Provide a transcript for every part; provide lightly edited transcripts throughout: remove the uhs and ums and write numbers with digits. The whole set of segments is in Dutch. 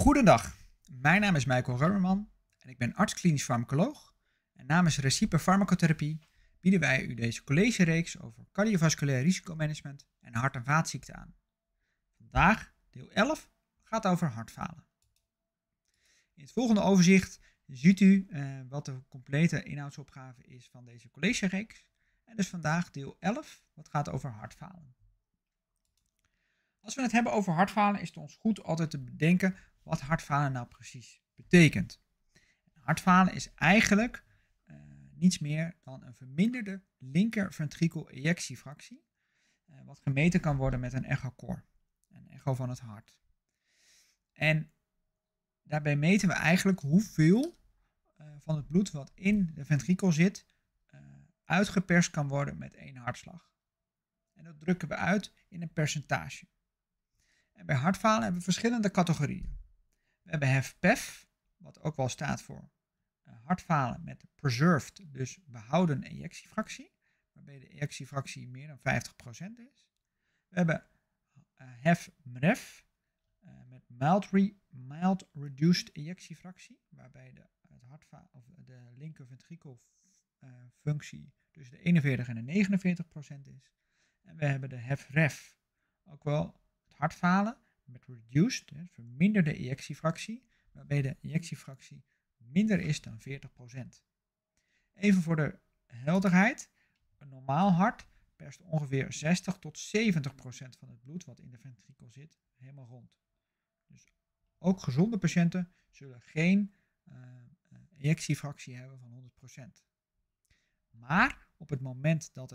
Goedendag, mijn naam is Michael Rubberman en ik ben arts-klinisch farmacoloog. En namens Recipe Farmacotherapie bieden wij u deze collegereeks over cardiovasculair risicomanagement en hart- en vaatziekten aan. Vandaag, deel 11, gaat over hartfalen. In het volgende overzicht ziet u wat de complete inhoudsopgave is van deze collegereeks. En dus vandaag deel 11, wat gaat over hartfalen. Als we het hebben over hartfalen is het ons goed altijd te bedenken wat hartfalen nou precies betekent. Hartfalen is eigenlijk niets meer dan een verminderde linker ventrikel ejectiefractie, wat gemeten kan worden met een echocor, een echo van het hart. En daarbij meten we eigenlijk hoeveel van het bloed wat in de ventrikel zit uitgeperst kan worden met één hartslag. En dat drukken we uit in een percentage. En bij hartfalen hebben we verschillende categorieën. We hebben HFpEF, wat ook wel staat voor hartfalen met preserved, dus behouden ejectiefractie, waarbij de ejectiefractie meer dan 50% is. We hebben HFmREF met mild reduced ejectiefractie, waarbij de linker ventrikelfunctie tussen de 41 en de 49% is. En we hebben de HFrEF, ook wel het hartfalen met reduced, verminderde ejectiefractie, waarbij de ejectiefractie minder is dan 40%. Even voor de helderheid, een normaal hart perst ongeveer 60 tot 70% van het bloed wat in de ventrikel zit helemaal rond. Dus ook gezonde patiënten zullen geen ejectiefractie hebben van 100%. Maar op het moment dat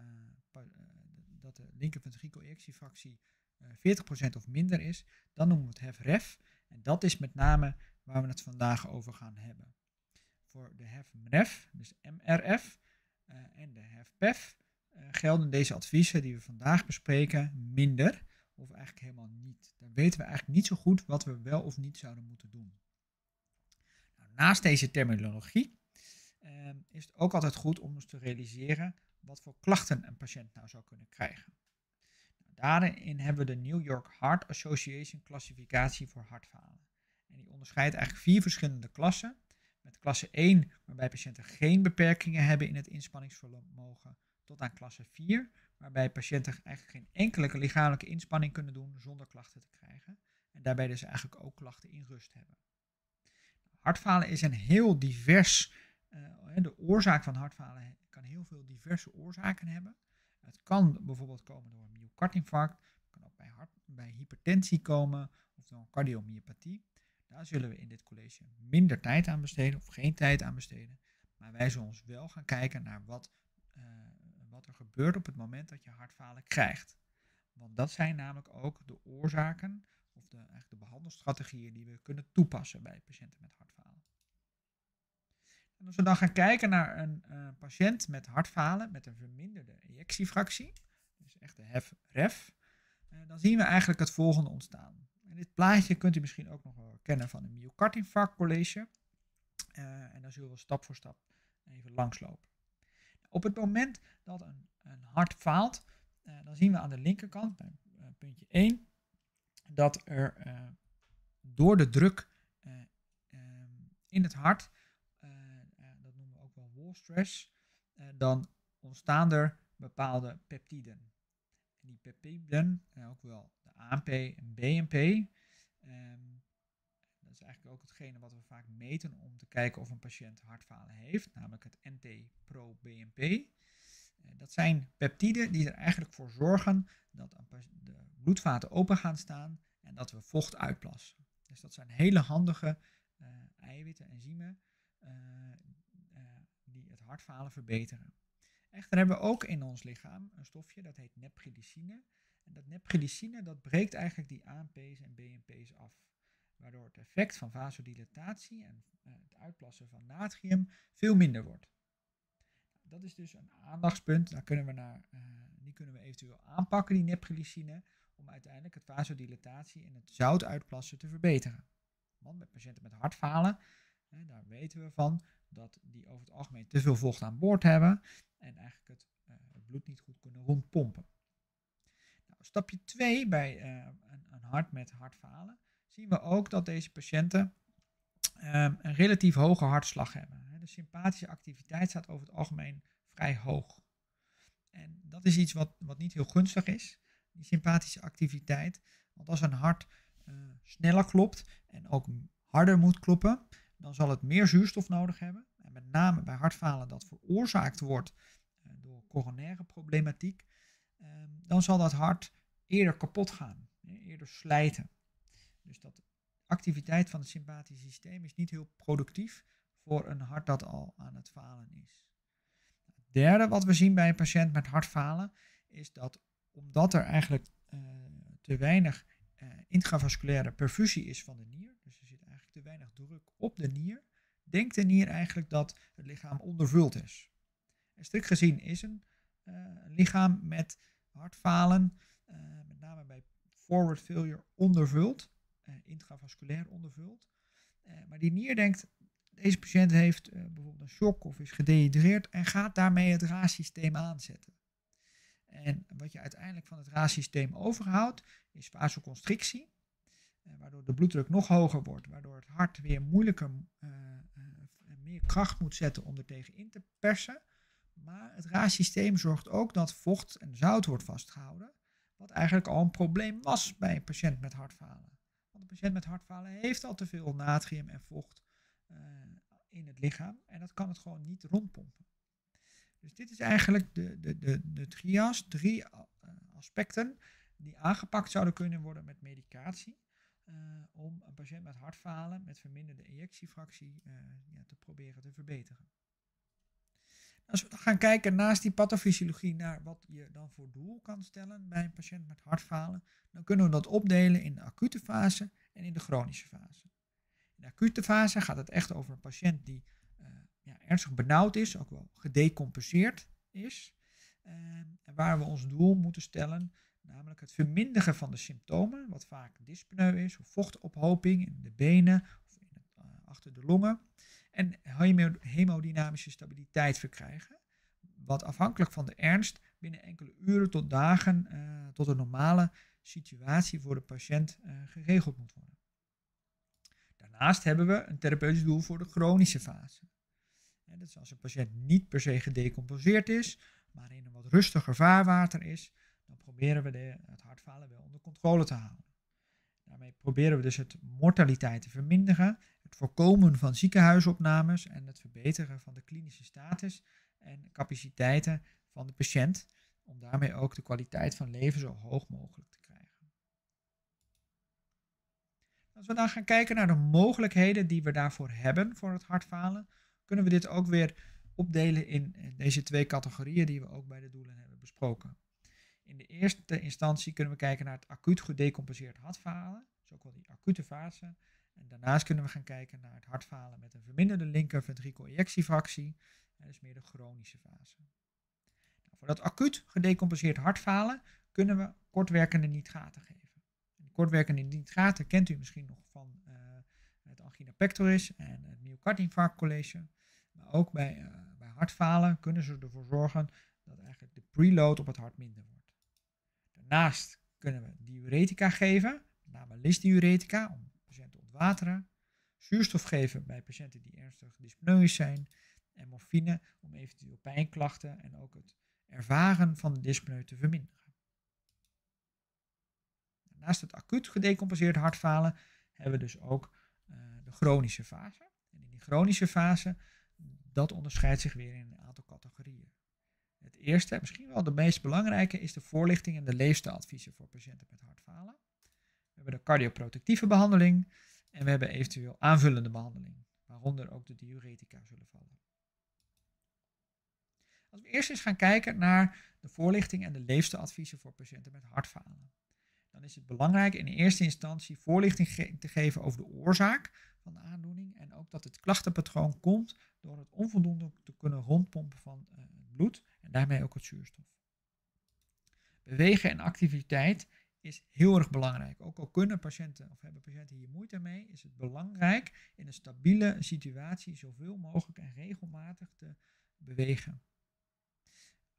de linker ventrikel ejectiefractie 40% of minder is, dan noemen we het HFrEF. En dat is met name waar we het vandaag over gaan hebben. Voor de HFmREF, dus MRF en de HFpEF gelden deze adviezen die we vandaag bespreken minder of eigenlijk helemaal niet. Dan weten we eigenlijk niet zo goed wat we wel of niet zouden moeten doen. Nou, naast deze terminologie is het ook altijd goed om ons te realiseren wat voor klachten een patiënt nou zou kunnen krijgen. Daarin hebben we de New York Heart Association klassificatie voor hartfalen. En die onderscheidt eigenlijk 4 verschillende klassen. Met klasse 1, waarbij patiënten geen beperkingen hebben in het inspanningsvermogen, tot aan klasse 4, waarbij patiënten eigenlijk geen enkele lichamelijke inspanning kunnen doen zonder klachten te krijgen. En daarbij dus eigenlijk ook klachten in rust hebben. Hartfalen is een heel divers, de oorzaak van hartfalen kan heel veel diverse oorzaken hebben. Het kan bijvoorbeeld komen door een myocardinfarct, het kan ook bij hypertensie komen of door een cardiomyopathie. Daar zullen we in dit college minder tijd aan besteden of geen tijd aan besteden. Maar wij zullen ons wel gaan kijken naar wat er gebeurt op het moment dat je hartfalen krijgt. Want dat zijn namelijk ook de oorzaken of de behandelstrategieën die we kunnen toepassen bij patiënten met hartfalen. En als we dan gaan kijken naar een patiënt met hartfalen met een verminderde ejectiefractie, dus echt de HFrEF, dan zien we eigenlijk het volgende ontstaan. En dit plaatje kunt u misschien ook nog wel kennen van een myocardinfarct college. En daar zullen we stap voor stap even langslopen. Op het moment dat een hart faalt, dan zien we aan de linkerkant, bij puntje 1, dat er door de druk in het hart, dat noemen we ook wel wall stress, dan ontstaan er bepaalde peptiden. En die peptiden, ook wel de ANP en BNP, dat is eigenlijk ook hetgene wat we vaak meten om te kijken of een patiënt hartfalen heeft, namelijk het NT-proBNP. Dat zijn peptiden die er eigenlijk voor zorgen dat de bloedvaten open gaan staan en dat we vocht uitplassen. Dus dat zijn hele handige eiwitten, enzymen die het hartfalen verbeteren. Echter hebben we ook in ons lichaam een stofje dat heet nephryllicine. En dat nephryllicine dat breekt eigenlijk die ANP's en BNP's af. Waardoor het effect van vasodilatatie en het uitplassen van natrium veel minder wordt. Dat is dus een aandachtspunt. Daar die kunnen we eventueel aanpakken, die nephryllicine, om uiteindelijk het vasodilatatie en het zoutuitplassen te verbeteren. Want bij patiënten met hartfalen, daar weten we van dat die over het algemeen te veel vocht aan boord hebben en eigenlijk het bloed niet goed kunnen rondpompen. Nou, stapje 2 bij een hart met hartfalen zien we ook dat deze patiënten een relatief hoge hartslag hebben. De sympathische activiteit staat over het algemeen vrij hoog. En dat is iets wat niet heel gunstig is, die sympathische activiteit. Want als een hart sneller klopt en ook harder moet kloppen, dan zal het meer zuurstof nodig hebben. En met name bij hartfalen dat veroorzaakt wordt door coronaire problematiek, dan zal dat hart eerder kapot gaan, eerder slijten. Dus dat activiteit van het sympathische systeem is niet heel productief voor een hart dat al aan het falen is. Het derde wat we zien bij een patiënt met hartfalen is dat omdat er eigenlijk te weinig intravasculaire perfusie is van de nier, dus er zit eigenlijk te weinig druk op de nier, denkt de nier eigenlijk dat het lichaam ondervuld is. En strikt gezien is een lichaam met hartfalen, met name bij forward failure, ondervuld, intravasculair ondervuld. Maar die nier denkt, deze patiënt heeft bijvoorbeeld een shock of is gedehydreerd en gaat daarmee het raassysteem aanzetten. En wat je uiteindelijk van het raassysteem overhoudt is vasoconstrictie, waardoor de bloeddruk nog hoger wordt, waardoor het hart weer moeilijker meer kracht moet zetten om er tegen in te persen. Maar het raassysteem zorgt ook dat vocht en zout wordt vastgehouden, wat eigenlijk al een probleem was bij een patiënt met hartfalen. Want een patiënt met hartfalen heeft al te veel natrium en vocht in het lichaam en dat kan het gewoon niet rondpompen. Dus dit is eigenlijk de trias, 3 aspecten die aangepakt zouden kunnen worden met medicatie om een patiënt met hartfalen met verminderde ejectiefractie te proberen te verbeteren. Als we dan gaan kijken naast die pathofysiologie naar wat je dan voor doel kan stellen bij een patiënt met hartfalen, dan kunnen we dat opdelen in de acute fase en in de chronische fase. In de acute fase gaat het echt over een patiënt die ernstig benauwd is, ook wel gedecompenseerd is. En waar we ons doel moeten stellen, namelijk het verminderen van de symptomen, wat vaak dyspneu is, of vochtophoping in de benen of achter de longen. En hemodynamische stabiliteit verkrijgen, wat afhankelijk van de ernst binnen enkele uren tot dagen tot een normale situatie voor de patiënt geregeld moet worden. Daarnaast hebben we een therapeutisch doel voor de chronische fase. Dat is als een patiënt niet per se gedecomposeerd is, maar in een wat rustiger vaarwater is, dan proberen we het hartfalen wel onder controle te houden. Daarmee proberen we dus het mortaliteit te verminderen, het voorkomen van ziekenhuisopnames en het verbeteren van de klinische status en capaciteiten van de patiënt, om daarmee ook de kwaliteit van leven zo hoog mogelijk te krijgen. Als we dan gaan kijken naar de mogelijkheden die we daarvoor hebben voor het hartfalen, kunnen we dit ook weer opdelen in deze 2 categorieën die we ook bij de doelen hebben besproken. In de eerste instantie kunnen we kijken naar het acuut gedecompenseerd hartfalen, dus ook wel die acute fase. En daarnaast kunnen we gaan kijken naar het hartfalen met een verminderde linker ventrikel-ejectiefractie, dus meer de chronische fase. Nou, voor dat acuut gedecompenseerd hartfalen kunnen we kortwerkende nitraten geven. En kortwerkende nitraten kent u misschien nog van het angina pectoris en het myocardinfarctcollege. Maar ook bij hartfalen kunnen ze ervoor zorgen dat eigenlijk de preload op het hart minder wordt. Daarnaast kunnen we diuretica geven, met name lisdiuretica om patiënten te ontwateren. Zuurstof geven bij patiënten die ernstig dyspneus zijn. En morfine om eventueel pijnklachten en ook het ervaren van de dyspneu te verminderen. Naast het acuut gedecompenseerd hartfalen hebben we dus ook de chronische fase. En in die chronische fase, dat onderscheidt zich weer in een aantal categorieën. Het eerste, misschien wel de meest belangrijke, is de voorlichting en de leefstijladviezen voor patiënten met hartfalen. We hebben de cardioprotectieve behandeling en we hebben eventueel aanvullende behandeling, waaronder ook de diuretica zullen vallen. Als we eerst eens gaan kijken naar de voorlichting en de leefstijladviezen voor patiënten met hartfalen, dan is het belangrijk in eerste instantie voorlichting te geven over de oorzaak van de aandoening en ook dat het klachtenpatroon komt door het onvoldoende te kunnen rondpompen van het bloed en daarmee ook het zuurstof. Bewegen en activiteit is heel erg belangrijk. Ook al kunnen patiënten of hebben patiënten hier moeite mee, is het belangrijk in een stabiele situatie zoveel mogelijk en regelmatig te bewegen.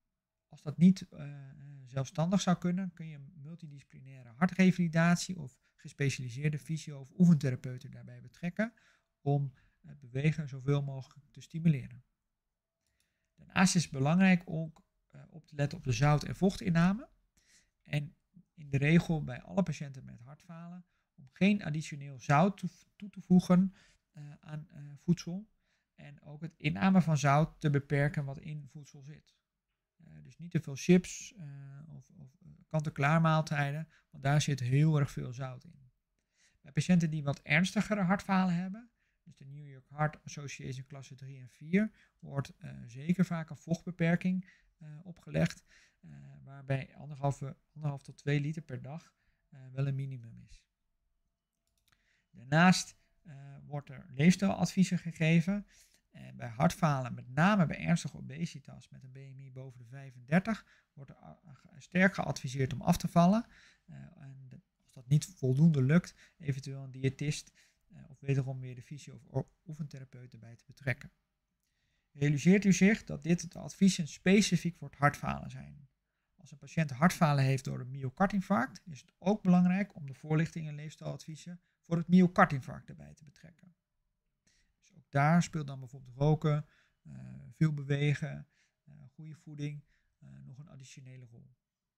Als dat niet zelfstandig zou kunnen, kun je multidisciplinaire hartrevalidatie of gespecialiseerde fysio- of oefentherapeuten daarbij betrekken om het bewegen zoveel mogelijk te stimuleren. Daarnaast is het belangrijk ook op te letten op de zout- en vochtinname. En in de regel bij alle patiënten met hartfalen om geen additioneel zout toe te voegen aan voedsel. En ook het inname van zout te beperken wat in voedsel zit. Dus niet te veel chips of kant-en-klaar maaltijden, want daar zit heel erg veel zout in. Bij patiënten die wat ernstigere hartfalen hebben, dus de New York Heart Association klasse 3 en 4, wordt zeker vaak een vochtbeperking opgelegd, waarbij 1,5 tot 2 liter per dag wel een minimum is. Daarnaast wordt er leefstijladviezen gegeven. En bij hartfalen, met name bij ernstige obesitas met een BMI boven de 35, wordt er sterk geadviseerd om af te vallen. En als dat niet voldoende lukt, eventueel een diëtist of wederom weer de fysio- of oefentherapeut erbij te betrekken. Realiseert u zich dat dit de adviezen specifiek voor het hartfalen zijn. Als een patiënt hartfalen heeft door een myocardinfarct, is het ook belangrijk om de voorlichting en leefstijladviezen voor het myocardinfarct erbij te betrekken. Dus ook daar speelt dan bijvoorbeeld roken, veel bewegen, goede voeding nog een additionele rol.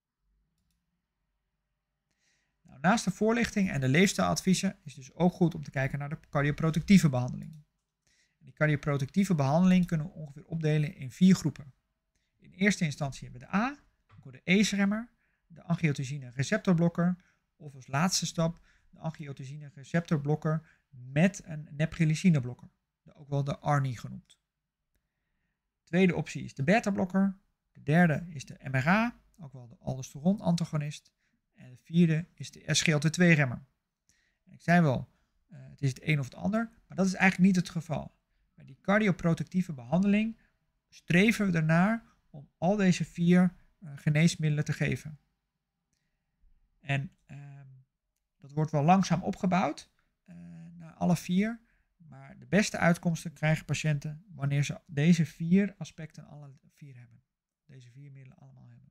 Nou, naast de voorlichting en de leefstijladviezen is het dus ook goed om te kijken naar de cardioprotectieve behandeling. Die cardioprotectieve behandeling kunnen we ongeveer opdelen in 4 groepen. In eerste instantie hebben we de A, de ACE-remmer, de angiotensine receptorblokker of als laatste stap de angiotensine receptorblokker met een nepglycineblokker, ook wel de ARNI genoemd. De tweede optie is de beta-blokker, de derde is de MRA, ook wel de aldosteron-antagonist, en de vierde is de SGLT2-remmer. Ik zei wel, het is het een of het ander, maar dat is eigenlijk niet het geval. Bij die cardioprotectieve behandeling streven we ernaar om al deze 4 geneesmiddelen te geven. En dat wordt wel langzaam opgebouwd naar alle 4. Maar de beste uitkomsten krijgen patiënten wanneer ze deze 4 aspecten alle 4 hebben. Deze 4 middelen allemaal hebben.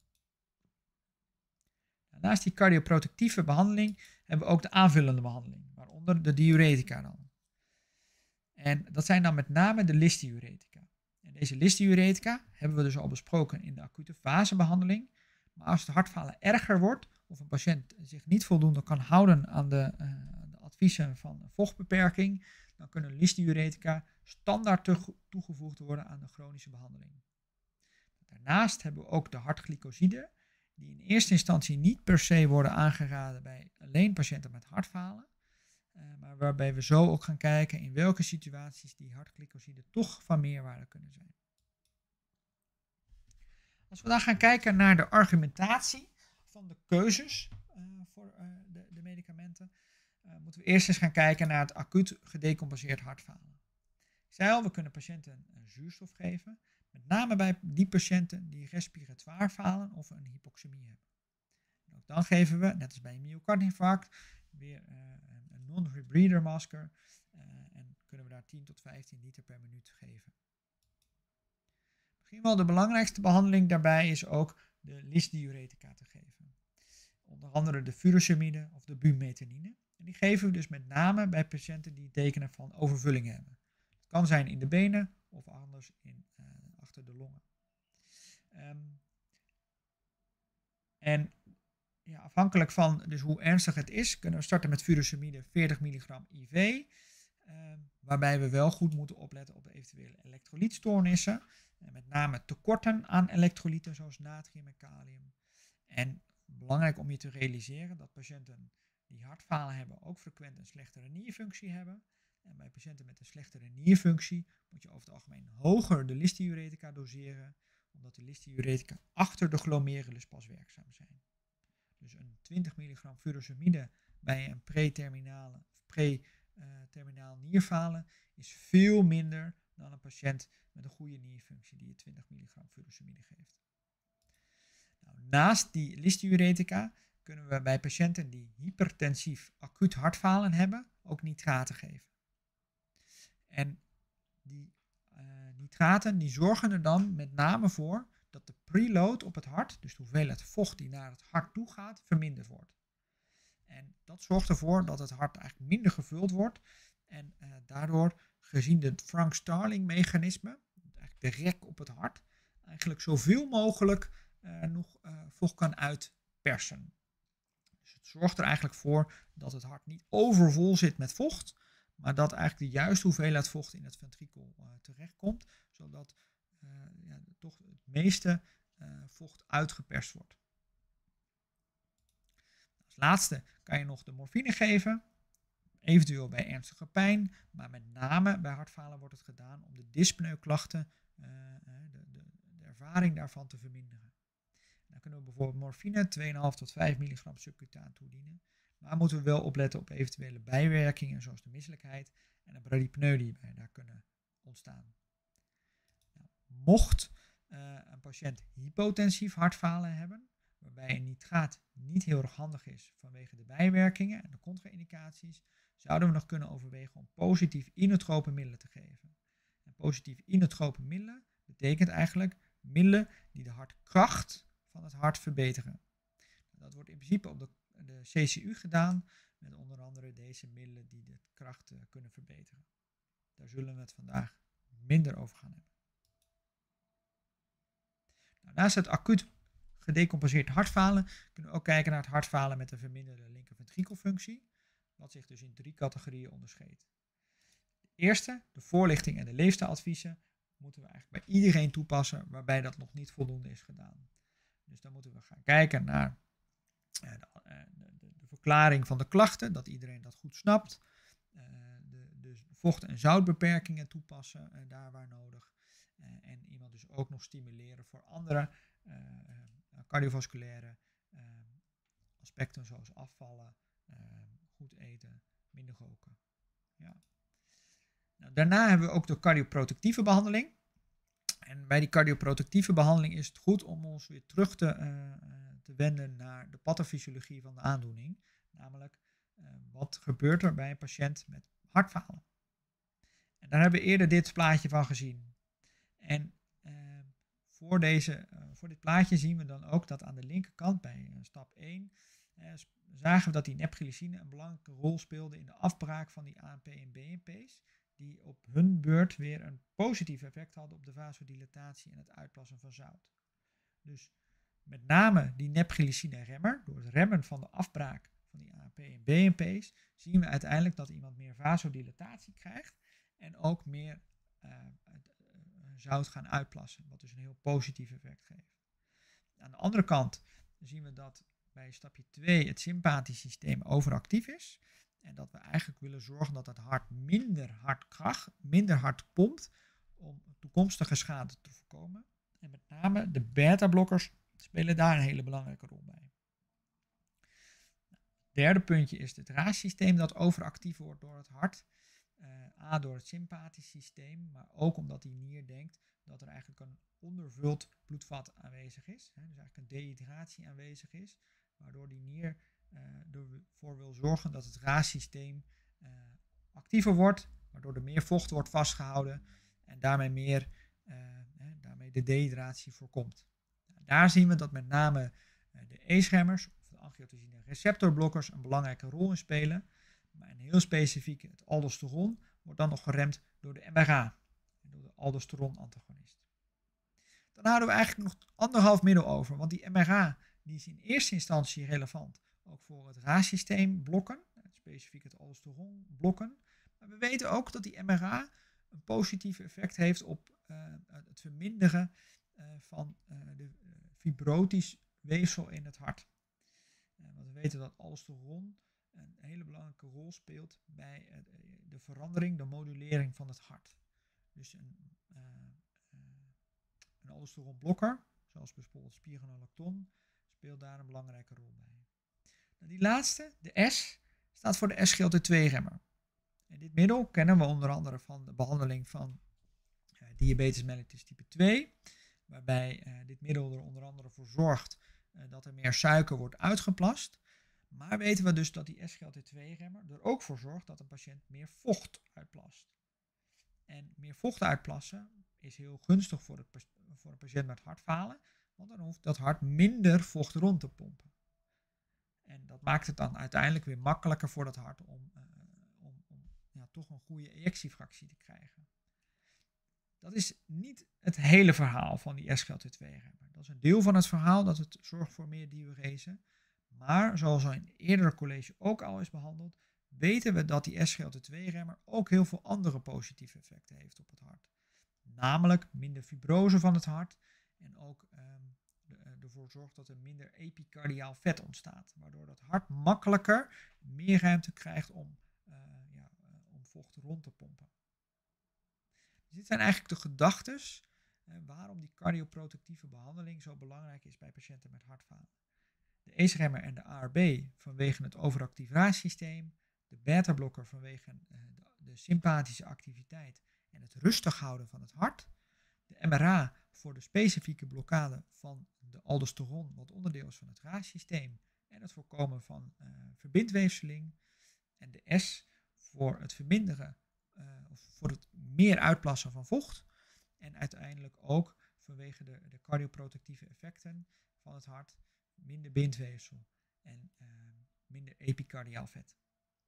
Naast die cardioprotectieve behandeling hebben we ook de aanvullende behandeling. Waaronder de diuretica dan. En dat zijn dan met name de lysdiuretica. En deze lysdiuretica hebben we dus al besproken in de acute fasebehandeling. Maar als het hartfalen erger wordt of een patiënt zich niet voldoende kan houden aan de adviezen van vochtbeperking, dan kunnen lysdiuretica standaard toegevoegd worden aan de chronische behandeling. Daarnaast hebben we ook de hartglycoside, die in eerste instantie niet per se worden aangeraden bij alleen patiënten met hartfalen, maar waarbij we zo ook gaan kijken in welke situaties die hartglycoside toch van meerwaarde kunnen zijn. Als we dan gaan kijken naar de argumentatie van de keuzes voor de medicamenten, moeten we eerst eens gaan kijken naar het acuut gedecompenseerd hartfalen. Ik zei al, we kunnen patiënten zuurstof geven, met name bij die patiënten die respiratoire falen of een hypoxemie hebben. En ook dan geven we, net als bij een myocardinfarct, weer een non-rebreather masker en kunnen we daar 10 tot 15 liter per minuut geven. Misschien wel de belangrijkste behandeling daarbij is ook de lysdiuretica te geven. Onder andere de furosemide of de bumetanine. En die geven we dus met name bij patiënten die tekenen van overvulling hebben. Het kan zijn in de benen of anders achter de longen. Afhankelijk van dus hoe ernstig het is, kunnen we starten met furosemide 40 milligram IV. Waarbij we wel goed moeten opletten op eventuele elektrolytstoornissen. Met name tekorten aan elektrolyten zoals natrium en kalium. En belangrijk om je te realiseren dat patiënten die hartfalen hebben ook frequent een slechtere nierfunctie hebben. En bij patiënten met een slechtere nierfunctie moet je over het algemeen hoger de lysdiuretica doseren, omdat de lysdiuretica achter de glomerulus pas werkzaam zijn. Dus een 20 milligram furosemide bij een preterminaal nierfalen is veel minder dan een patiënt met een goede nierfunctie die je 20 milligram furosemide geeft. Nou, naast die lysdiuretica kunnen we bij patiënten die hypertensief acuut hartfalen hebben ook nitraten geven. En die nitraten die zorgen er dan met name voor dat de preload op het hart, dus de hoeveelheid vocht die naar het hart toe gaat, verminderd wordt. En dat zorgt ervoor dat het hart eigenlijk minder gevuld wordt. En daardoor, gezien het Frank-Starling mechanisme, eigenlijk de rek op het hart, eigenlijk zoveel mogelijk nog vocht kan uitpersen. Dus het zorgt er eigenlijk voor dat het hart niet overvol zit met vocht, maar dat eigenlijk de juiste hoeveelheid vocht in het ventrikel terechtkomt, zodat toch het meeste vocht uitgeperst wordt. Als laatste kan je nog de morfine geven, eventueel bij ernstige pijn, maar met name bij hartfalen wordt het gedaan om de dyspneuklachten, de ervaring daarvan te verminderen. Dan kunnen we bijvoorbeeld morfine 2,5 tot 5 milligram subcutaan toedienen, maar moeten we wel opletten op eventuele bijwerkingen zoals de misselijkheid en de bradypneu die daar kunnen ontstaan. Nou, mocht een patiënt hypotensief hartfalen hebben, waarbij een nitraat niet heel erg handig is vanwege de bijwerkingen en de contra-indicaties, zouden we nog kunnen overwegen om positief inotrope middelen te geven. En positief inotrope middelen betekent eigenlijk middelen die de hartkracht van het hart verbeteren. Dat wordt in principe op de CCU gedaan met onder andere deze middelen die de kracht kunnen verbeteren. Daar zullen we het vandaag minder over gaan hebben. Nou, naast het acuut gedecompenseerd hartfalen kunnen we ook kijken naar het hartfalen met een verminderde linkerventrikelfunctie, wat zich dus in 3 categorieën onderscheidt. De eerste, de voorlichting en de leefstijladviezen, moeten we eigenlijk bij iedereen toepassen waarbij dat nog niet voldoende is gedaan. Dus dan moeten we gaan kijken naar de verklaring van de klachten, dat iedereen dat goed snapt. De vocht- en zoutbeperkingen toepassen daar waar nodig. En iemand dus ook nog stimuleren voor andere cardiovasculaire aspecten zoals afvallen, goed eten, minder roken. Ja. Nou, daarna hebben we ook de cardioprotectieve behandeling. En bij die cardioprotectieve behandeling is het goed om ons weer terug te wenden naar de pathofysiologie van de aandoening. Namelijk, wat gebeurt er bij een patiënt met hartfalen? En daar hebben we eerder dit plaatje van gezien. En voor dit plaatje zien we dan ook dat aan de linkerkant bij stap 1 zagen we dat die nepglycine een belangrijke rol speelde in de afbraak van die ANP en BNP's, die op hun beurt weer een positief effect hadden op de vasodilatatie en het uitplassen van zout. Dus met name die nepglycine remmer, door het remmen van de afbraak van die ANP en BNP's, zien we uiteindelijk dat iemand meer vasodilatatie krijgt en ook meer zout gaan uitplassen, wat dus een heel positief effect geeft. Aan de andere kant zien we dat bij stapje 2 het sympathisch systeem overactief is en dat we eigenlijk willen zorgen dat het hart minder hard pompt om toekomstige schade te voorkomen. En met name de beta-blokkers spelen daar een hele belangrijke rol bij. Het derde puntje is het RAS-systeem dat overactief wordt door het hart. Door het sympathisch systeem, maar ook omdat die nier denkt dat er eigenlijk een ondervuld bloedvat aanwezig is. Dus eigenlijk een dehydratie aanwezig is, waardoor die nier ervoor wil zorgen dat het RAS-systeem actiever wordt, waardoor er meer vocht wordt vastgehouden en daarmee de dehydratie voorkomt. Daar zien we dat met name de ACE-remmers of de angiotensine receptorblokkers een belangrijke rol in spelen. Maar een heel specifiek, het aldosteron, wordt dan nog geremd door de MRA, door de aldosteron-antagonist. Dan houden we eigenlijk nog 1,5 middel over, want die MRA die is in eerste instantie relevant ook voor het RAS-systeem blokken, specifiek het aldosteron blokken. Maar we weten ook dat die MRA een positief effect heeft op het verminderen van de fibrotisch weefsel in het hart. Want we weten dat aldosteron een hele belangrijke rol speelt bij de verandering, de modulering van het hart. Dus een aldosteronblokker, zoals bijvoorbeeld spironolacton, speelt daar een belangrijke rol bij. Nou, die laatste, de S, staat voor de SGLT2-remmer. En dit middel kennen we onder andere van de behandeling van diabetes mellitus type 2, waarbij dit middel er onder andere voor zorgt dat er meer suiker wordt uitgeplast. Maar weten we dus dat die SGLT2-remmer er ook voor zorgt dat een patiënt meer vocht uitplast. En meer vocht uitplassen is heel gunstig voor een patiënt met hartfalen, Want dan hoeft dat hart minder vocht rond te pompen. En dat maakt het dan uiteindelijk weer makkelijker voor dat hart om toch een goede ejectiefractie te krijgen. Dat is niet het hele verhaal van die SGLT2-remmer. Dat is een deel van het verhaal dat het zorgt voor meer diurese. Maar zoals al in het eerdere college ook al is behandeld, weten we dat die SGLT2-remmer ook heel veel andere positieve effecten heeft op het hart. Namelijk minder fibrose van het hart en ook ervoor zorgt dat er minder epicardiaal vet ontstaat. Waardoor dat hart makkelijker meer ruimte krijgt om vocht rond te pompen. Dus dit zijn eigenlijk de gedachtes waarom die cardioprotectieve behandeling zo belangrijk is bij patiënten met hartfalen. De ACE-remmer en de ARB vanwege het overactivatiesysteem, de beta-blokker vanwege de sympathische activiteit en het rustig houden van het hart, de MRA voor de specifieke blokkade van de aldosteron, wat onderdeel is van het RAS-systeem, en het voorkomen van verbindweefseling, en de S voor het verminderen of voor het meer uitplassen van vocht. En uiteindelijk ook vanwege de cardioprotectieve effecten van het hart, minder bindweefsel en minder epicardiaal vet.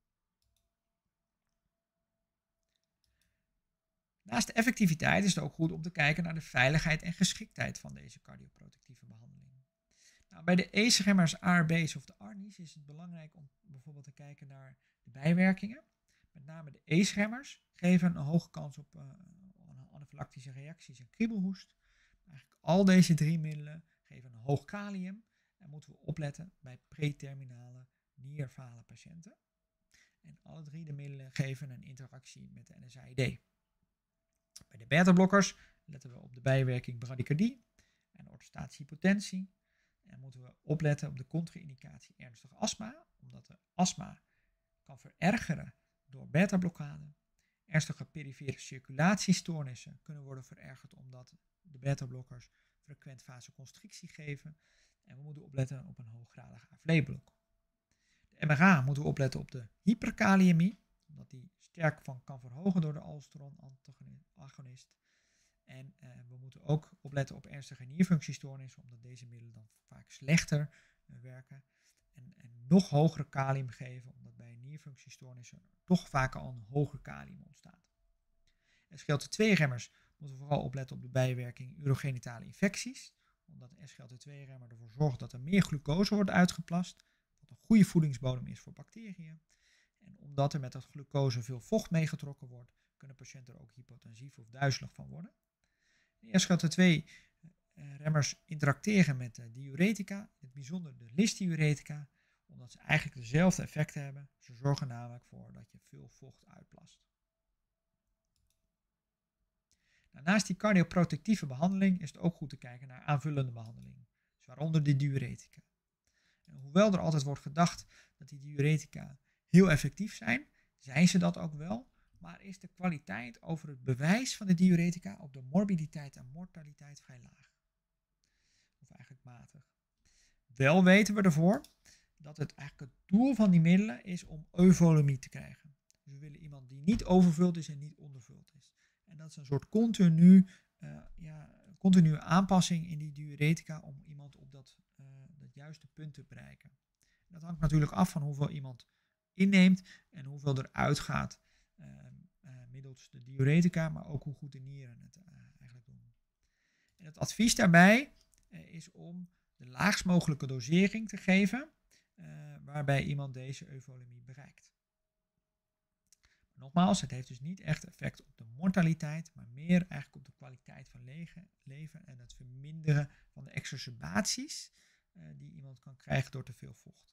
Naast de effectiviteit is het ook goed om te kijken naar de veiligheid en geschiktheid van deze cardioprotectieve behandeling. Nou, bij de ACE-remmers, ARB's of de ARNI's is het belangrijk om bijvoorbeeld te kijken naar de bijwerkingen. Met name de ACE-remmers geven een hoge kans op anafylactische reacties en kriebelhoest. Eigenlijk al deze 3 middelen geven een hoog kalium en moeten we opletten bij preterminale nierfalen patiënten. En alle 3 de middelen geven een interactie met de NSAID. Bij de beta-blokkers letten we op de bijwerking bradykardie en orthostatische-hypotensie. En moeten we opletten op de contra-indicatie ernstige astma, omdat de astma kan verergeren door beta-blokkade. Ernstige perifere circulatiestoornissen kunnen worden verergerd omdat de beta-blokkers frequent vasoconstrictie geven. En we moeten opletten op een hooggradige AVL-blok. De MRA moeten we opletten op de hyperkaliëmie, omdat die sterk kan verhogen door de aldosteron-agonist. En we moeten ook opletten op ernstige nierfunctiestoornissen, omdat deze middelen dan vaak slechter werken. En nog hogere kalium geven, omdat bij nierfunctiestoornissen toch vaak al een hoger kalium ontstaat. SGLT2-remmers moeten we vooral opletten op de bijwerking urogenitale infecties, omdat de SGLT2-remmer ervoor zorgt dat er meer glucose wordt uitgeplast, wat een goede voedingsbodem is voor bacteriën. En omdat er met dat glucose veel vocht meegetrokken wordt, kunnen patiënten er ook hypotensief of duizelig van worden. De SGLT2-remmers interacteren met de diuretica, in het bijzonder de lysdiuretica, omdat ze eigenlijk dezelfde effecten hebben. Ze zorgen namelijk voor dat je veel vocht uitplast. Nou, naast die cardioprotectieve behandeling is het ook goed te kijken naar aanvullende behandeling, dus waaronder de diuretica. En hoewel er altijd wordt gedacht dat die diuretica heel effectief zijn, zijn ze dat ook wel, maar is de kwaliteit over het bewijs van de diuretica op de morbiditeit en mortaliteit vrij laag. Of eigenlijk matig. Wel weten we ervoor dat het eigenlijk het doel van die middelen is om euvolemie te krijgen. Dus we willen iemand die niet overvuld is en niet ondervuld is. En dat is een soort continue aanpassing in die diuretica om iemand op dat juiste punt te bereiken. En dat hangt natuurlijk af van hoeveel iemand inneemt en hoeveel eruit gaat middels de diuretica, maar ook hoe goed de nieren het eigenlijk doen. En het advies daarbij is om de laagst mogelijke dosering te geven, waarbij iemand deze euvolemie bereikt. Nogmaals, het heeft dus niet echt effect op de mortaliteit, maar meer eigenlijk op de kwaliteit van leven en het verminderen van de exacerbaties die iemand kan krijgen door te veel vocht.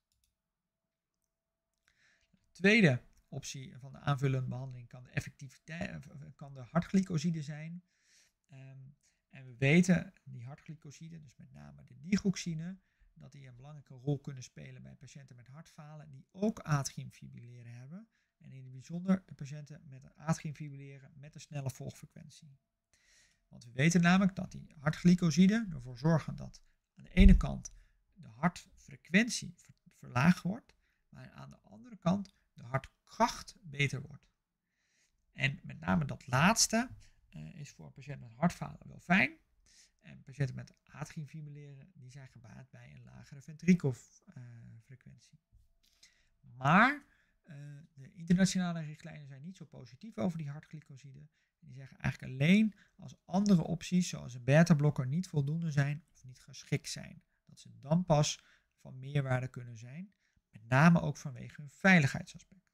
De tweede optie van de aanvullende behandeling kan de hartglycoside zijn. En we weten, die hartglycoside, dus met name de digoxine, dat die een belangrijke rol kunnen spelen bij patiënten met hartfalen die ook atriumfibrilleren hebben. En in het bijzonder de patiënten met een atriumfibrilleren met een snelle volgfrequentie. Want we weten namelijk dat die hartglycoside ervoor zorgen dat aan de ene kant de hartfrequentie verlaagd wordt, maar aan de andere kant de hartkracht beter wordt. En met name dat laatste is voor een patiënt met hartfalen wel fijn. En patiënten met atriumfibrilleren, die zijn gebaat bij een lagere ventrikelfrequentie. Maar de internationale richtlijnen zijn niet zo positief over die hartglycoside. Die zeggen eigenlijk alleen als andere opties, zoals een beta-blokker, niet voldoende zijn of niet geschikt zijn. Dat ze dan pas van meerwaarde kunnen zijn. Met name ook vanwege hun veiligheidsaspect.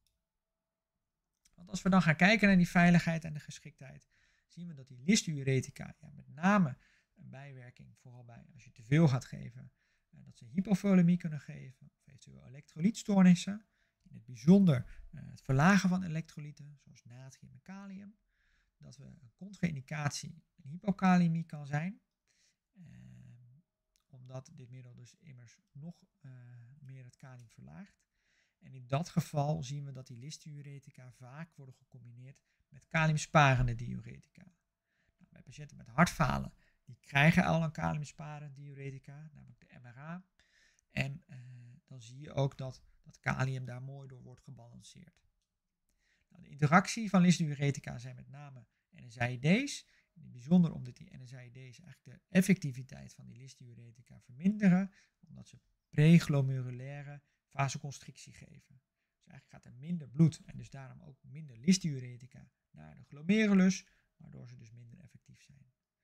Want als we dan gaan kijken naar die veiligheid en de geschiktheid, zien we dat die lysdiuretica, met name een bijwerking, vooral bij als je te veel gaat geven, dat ze hypovolemie kunnen geven, of eventueel elektrolytstoornissen. In het bijzonder het verlagen van elektrolyten, zoals natrium en kalium. Dat we een contraindicatie een hypokalemie kan zijn. Omdat dit middel dus immers nog meer het kalium verlaagt. En in dat geval zien we dat die lysdiuretica vaak worden gecombineerd met kaliumsparende diuretica. Nou, bij patiënten met hartfalen, die krijgen al een kaliumsparende diuretica, namelijk de MRA. En dan zie je ook dat dat kalium daar mooi door wordt gebalanceerd. Nou, de interactie van lysdiuretica zijn met name NSAID's. In het bijzonder omdat die NSAID's eigenlijk de effectiviteit van die lysdiuretica verminderen, omdat ze preglomeraire vasoconstrictie geven. Dus eigenlijk gaat er minder bloed en dus daarom ook minder lysdiuretica naar de glomerulus, waardoor ze dus minder effectief zijn.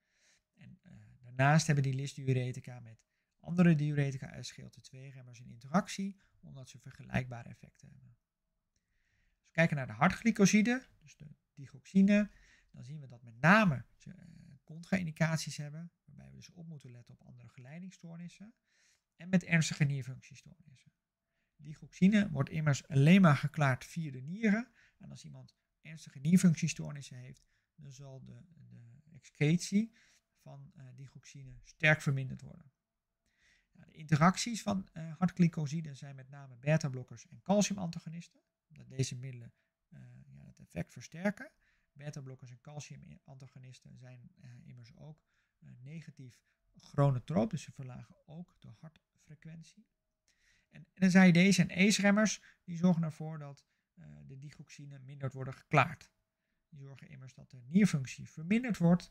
En daarnaast hebben die lysdiuretica met andere diuretica SGLT2-remmers een interactie, omdat ze vergelijkbare effecten hebben. Als we kijken naar de hartglycoside, dus de digoxine, dan zien we dat met name ze contra-indicaties hebben, waarbij we dus op moeten letten op andere geleidingstoornissen en met ernstige nierfunctiestoornissen. Digoxine wordt immers alleen maar geklaard via de nieren. En als iemand ernstige nierfunctiestoornissen heeft, dan zal de excretie van digoxine sterk verminderd worden. Nou, de interacties van hartglycoside zijn met name beta-blokkers en calciumantagonisten, omdat deze middelen het effect versterken. Beta-blokkers en calciumantagonisten zijn immers ook negatief chronotroop, dus ze verlagen ook de hartfrequentie. En NSAID's en ACE-remmers die zorgen ervoor dat de digoxine minder worden geklaard. Die zorgen immers dat de nierfunctie verminderd wordt.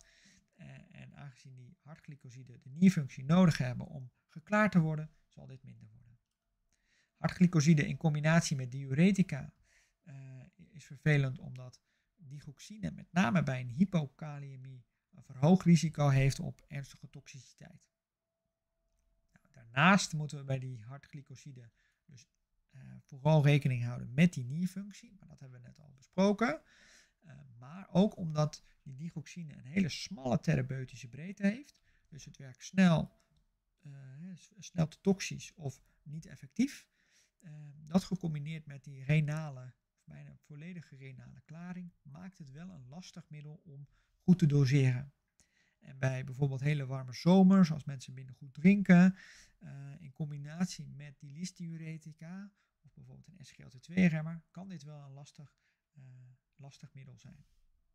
En aangezien die hartglycoside de nierfunctie nodig hebben om geklaard te worden, zal dit minder worden. Hartglycoside in combinatie met diuretica is vervelend omdat digoxine met name bij een hypokaliëmie een verhoogd risico heeft op ernstige toxiciteit. Daarnaast moeten we bij die hartglycoside dus vooral rekening houden met die nierfunctie, maar dat hebben we net al besproken. Maar ook omdat die digoxine een hele smalle therapeutische breedte heeft, dus het werkt snel te toxisch of niet effectief. Dat gecombineerd met die renale, bijna volledige renale klaring, maakt het wel een lastig middel om goed te doseren. En bij bijvoorbeeld hele warme zomers, als mensen minder goed drinken, in combinatie met die lysdiuretica of bijvoorbeeld een SGLT2-remmer, kan dit wel een lastig middel zijn.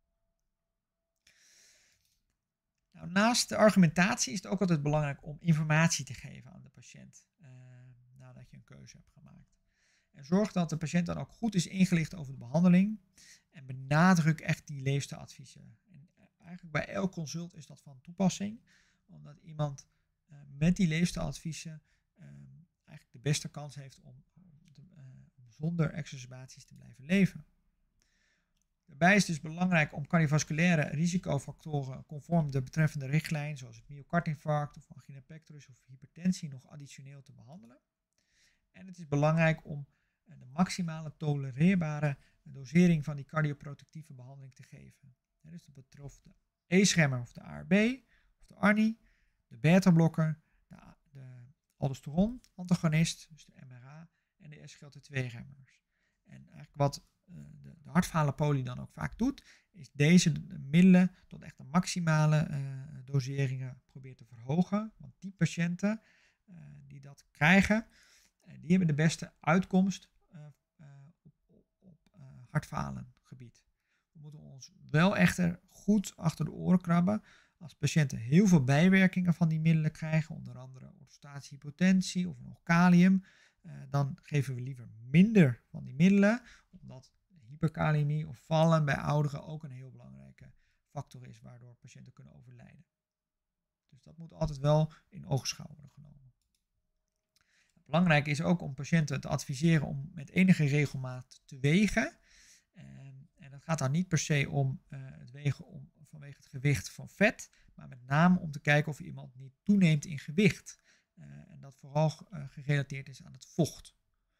Nou, naast de argumentatie is het ook altijd belangrijk om informatie te geven aan de patiënt nadat je een keuze hebt gemaakt. En zorg dat de patiënt dan ook goed is ingelicht over de behandeling en benadruk echt die leefstijladviezen. Eigenlijk bij elk consult is dat van toepassing, omdat iemand met die leefstijladviezen eigenlijk de beste kans heeft om zonder exacerbaties te blijven leven. Daarbij is het dus belangrijk om cardiovasculaire risicofactoren conform de betreffende richtlijn, zoals het myocardinfarct of angina pectoris of hypertensie, nog additioneel te behandelen. En het is belangrijk om de maximale tolereerbare dosering van die cardioprotectieve behandeling te geven. Dus dat betreft de ACE-remmer of de ARB of de ARNI, de beta-blokker, de aldosteron-antagonist, dus de MRA en de SGLT2-remmers. En eigenlijk wat de hartfalenpolie dan ook vaak doet, is deze middelen tot echt de maximale doseringen probeert te verhogen. Want die patiënten die dat krijgen, die hebben de beste uitkomst op hartfalengebied. We moeten ons wel echter goed achter de oren krabben als patiënten heel veel bijwerkingen van die middelen krijgen, onder andere orthostatische hypotensie of nog kalium. Dan geven we liever minder van die middelen, omdat hyperkaliëmie of vallen bij ouderen ook een heel belangrijke factor is waardoor patiënten kunnen overlijden. Dus dat moet altijd wel in oogschouw worden genomen. Belangrijk is ook om patiënten te adviseren om met enige regelmaat te wegen. En dat gaat dan niet per se om het wegen vanwege het gewicht van vet, maar met name om te kijken of iemand niet toeneemt in gewicht. En dat vooral gerelateerd is aan het vocht.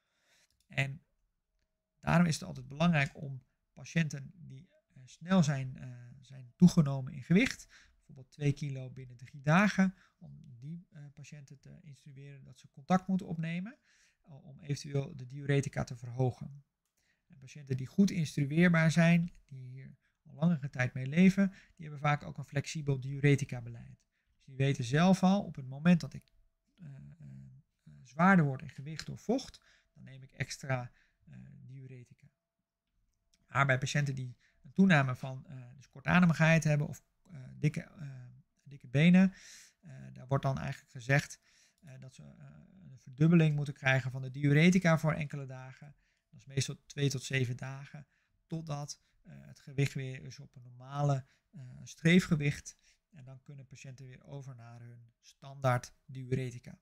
En daarom is het altijd belangrijk om patiënten die snel zijn toegenomen in gewicht, bijvoorbeeld 2 kilo binnen 3 dagen, om die patiënten te instrueren dat ze contact moeten opnemen om eventueel de diuretica te verhogen. En patiënten die goed instrueerbaar zijn, die hier al langere tijd mee leven, die hebben vaak ook een flexibel diuretica beleid. Dus die weten zelf al, op het moment dat ik zwaarder word in gewicht door vocht, dan neem ik extra diuretica. Maar bij patiënten die een toename van dus kortademigheid hebben of dikke benen, daar wordt dan eigenlijk gezegd dat ze een verdubbeling moeten krijgen van de diuretica voor enkele dagen. Dat is meestal 2 tot 7 dagen, totdat het gewicht weer is op een normale streefgewicht. En dan kunnen patiënten weer over naar hun standaard diuretica.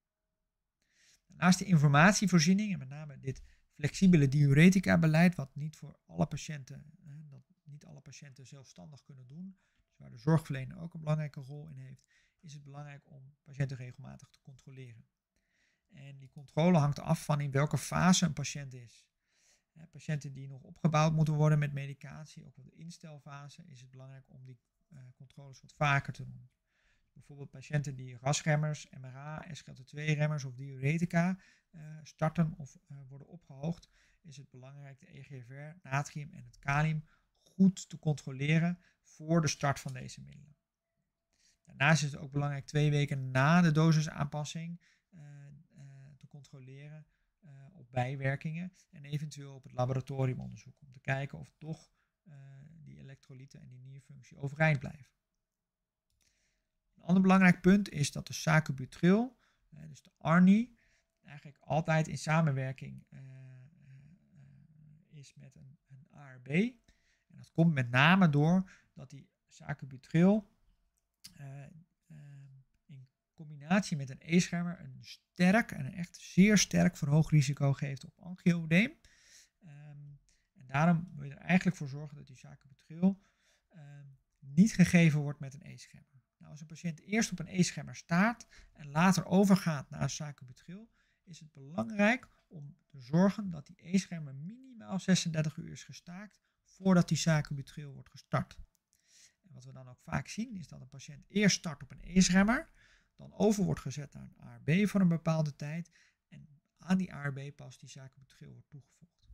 Naast de informatievoorziening, en met name dit flexibele diuretica-beleid, wat niet voor alle patiënten, dat niet alle patiënten zelfstandig kunnen doen, dus waar de zorgverlener ook een belangrijke rol in heeft, is het belangrijk om patiënten regelmatig te controleren. En die controle hangt af van in welke fase een patiënt is. Patiënten die nog opgebouwd moeten worden met medicatie, ook op de instelfase, is het belangrijk om die controles wat vaker te doen. Bijvoorbeeld patiënten die rasremmers, MRA, SGLT2-remmers of diuretica starten of worden opgehoogd, is het belangrijk de EGFR, natrium en het kalium goed te controleren voor de start van deze middelen. Daarnaast is het ook belangrijk 2 weken na de dosisaanpassing te controleren op bijwerkingen en eventueel op het laboratoriumonderzoek om te kijken of toch die elektrolyten en die nierfunctie overeind blijven. Een ander belangrijk punt is dat de sacubitril, dus de ARNI, eigenlijk altijd in samenwerking is met een ARB. En dat komt met name door dat die sacubitril in combinatie met een E-schermer een sterk en een echt zeer sterk verhoogd risico geeft op angioödeem. En daarom wil je er eigenlijk voor zorgen dat die sacubitril niet gegeven wordt met een E-schermer. Nou, als een patiënt eerst op een E-schermer staat en later overgaat naar een sacubitril, is het belangrijk om te zorgen dat die E-schermer minimaal 36 uur is gestaakt voordat die sacubitril wordt gestart. En wat we dan ook vaak zien is dat een patiënt eerst start op een E-schermer, dan over wordt gezet naar een ARB voor een bepaalde tijd en aan die ARB pas die sacubitril wordt toegevoegd.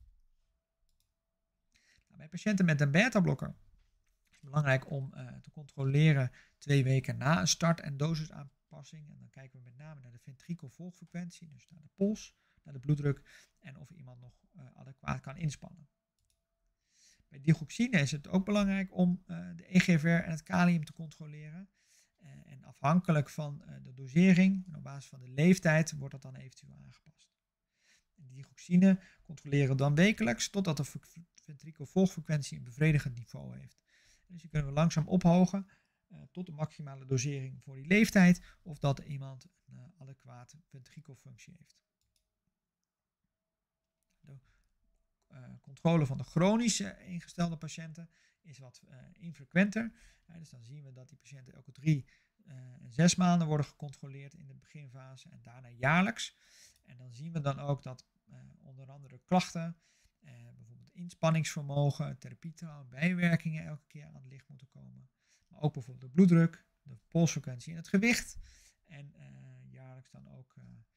Nou, bij patiënten met een beta-blokker is het belangrijk om te controleren 2 weken na een start- en dosisaanpassing. En dan kijken we met name naar de ventrikelvolgfrequentie, dus naar de pols, naar de bloeddruk en of iemand nog adequaat kan inspannen. Bij digoxine is het ook belangrijk om de EGFR en het kalium te controleren. En afhankelijk van de dosering en op basis van de leeftijd wordt dat dan eventueel aangepast. Digoxine controleren dan wekelijks totdat de ventrikelvolgfrequentie een bevredigend niveau heeft. Dus die kunnen we langzaam ophogen tot de maximale dosering voor die leeftijd of dat iemand een adequate ventrikelfunctie heeft. De controle van de chronische ingestelde patiënten is wat infrequenter. Dus dan zien we dat die patiënten elke 3 en 6 maanden worden gecontroleerd in de beginfase en daarna jaarlijks. En dan zien we dan ook dat onder andere klachten, bijvoorbeeld inspanningsvermogen, therapietrouw, bijwerkingen elke keer aan het licht moeten komen. Maar ook bijvoorbeeld de bloeddruk, de polsfrequentie en het gewicht. En jaarlijks dan ook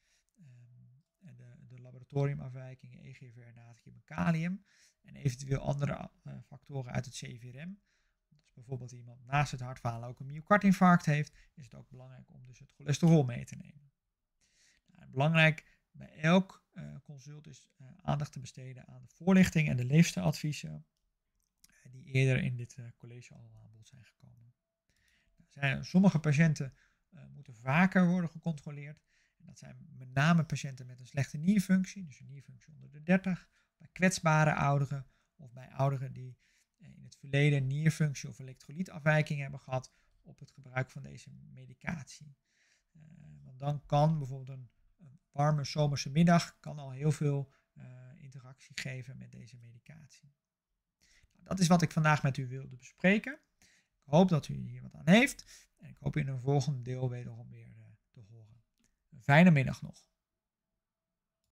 de laboratoriumafwijkingen, EGFR, natrium en kalium. En eventueel andere factoren uit het CVRM. Als bijvoorbeeld iemand naast het hartfalen ook een myocardinfarct heeft, is het ook belangrijk om dus het cholesterol mee te nemen. Nou, belangrijk bij elk consult is aandacht te besteden aan de voorlichting en de leefstijladviezen die eerder in dit college al aan bod zijn gekomen. Sommige patiënten moeten vaker worden gecontroleerd. En dat zijn met name patiënten met een slechte nierfunctie, dus een nierfunctie onder de 30, bij kwetsbare ouderen of bij ouderen die in het verleden nierfunctie of elektrolytafwijking hebben gehad, op het gebruik van deze medicatie. Want dan kan bijvoorbeeld een warme zomerse middag kan al heel veel interactie geven met deze medicatie. Nou, dat is wat ik vandaag met u wilde bespreken. Ik hoop dat u hier wat aan heeft. En ik hoop in een volgende deel wederom weer te horen. Een fijne middag nog.